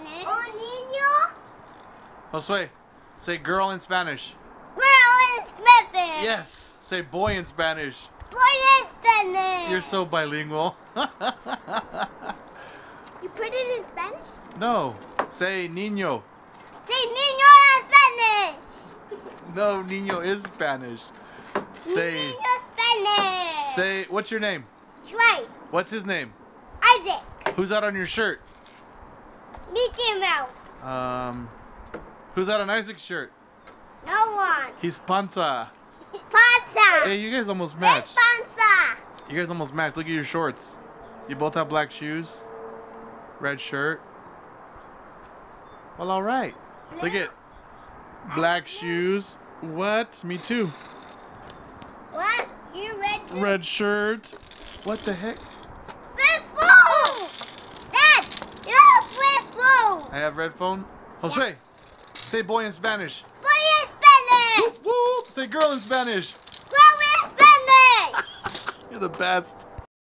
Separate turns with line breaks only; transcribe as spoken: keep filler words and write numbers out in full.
Spanish. Oh, niño.
Josue, say girl in Spanish.
Girl in Spanish.
Yes. Say boy in Spanish.
Boy in Spanish.
You're so bilingual.
You put it in Spanish?
No. Say niño.
Say niño in Spanish.
No, niño is Spanish. Say.
Niño Spanish.
Say. What's your name?
Right.
What's his name?
Isaac.
Who's that on your shirt?
Mickey Mouse.
Um. Who's that on Isaac's shirt?
No one.
He's Panza.
Panza.
Hey, you guys almost
Red
matched.
Panza.
You guys almost matched. Look at your shorts. You both have black shoes. Red shirt. Well, all right. Look at black shoes. What? Me too.
What? You red too?
Red shirt. What the heck?
Red phone. Dad, you have red phone.
I have red phone. Jose, say boy in Spanish.
Boy in Spanish.
Whoop, whoop. Say girl in Spanish.
Girl in Spanish.
You're the best.